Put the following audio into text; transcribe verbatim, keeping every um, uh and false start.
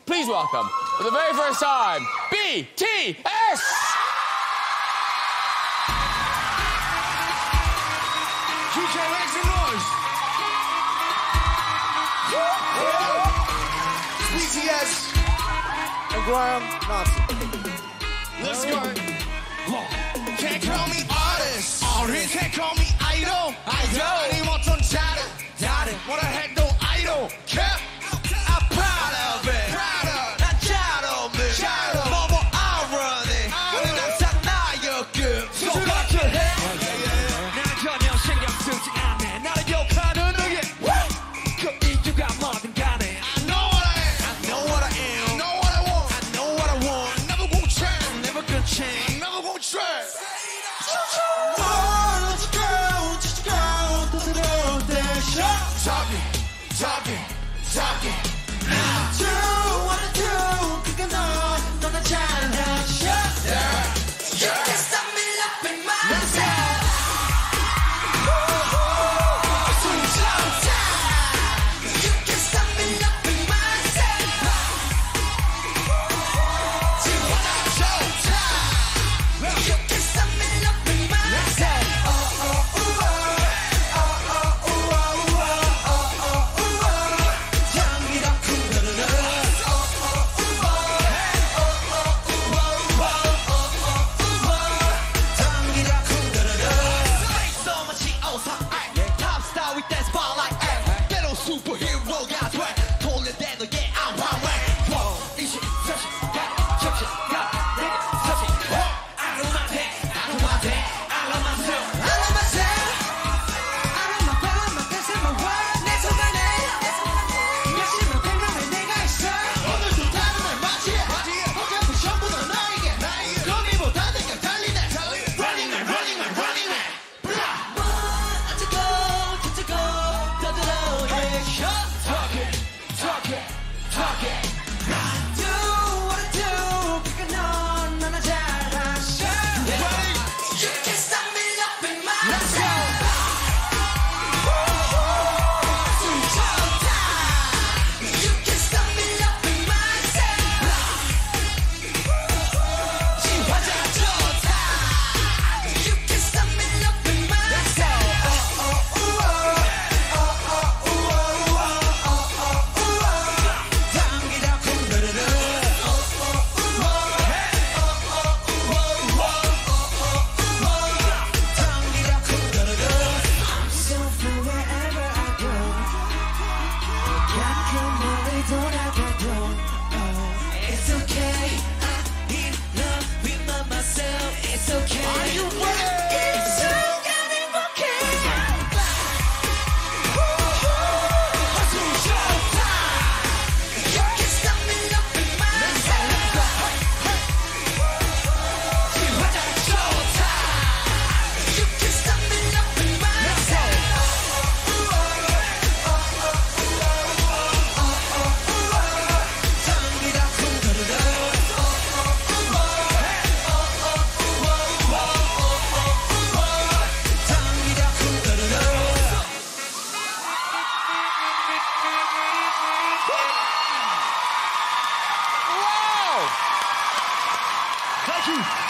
Please welcome, for the very first time, B T S! D J, make some noise. B T S and Graham Norton. Let's go. Can't call me artist. Artist. Can't call me idol. Idol. 아니 어떤 다른 다른 what I had no idol. Care. I'm proud of it. Proud of. 난 잘 없는. 잘 없는. 뭐뭐 I run it. 우리 항상 나였고. 똑같이 해. 난 전혀 신경 쓰지 않네. 나를 욕하는 너게. 그 이유가 뭐든 간에. I know what I am. I know what I am. I know what I want. I know what I want. Never gonna change. Never gonna change. Never gonna change. Talking, talking, talking. I do what I do. 그게 너, 너나 잘하셔. Yeah, you can stop me loving myself. You can stop me loving myself. 지워라 좋다. You can stop me loving myself. Oh oh oh oh oh oh oh. Thank you.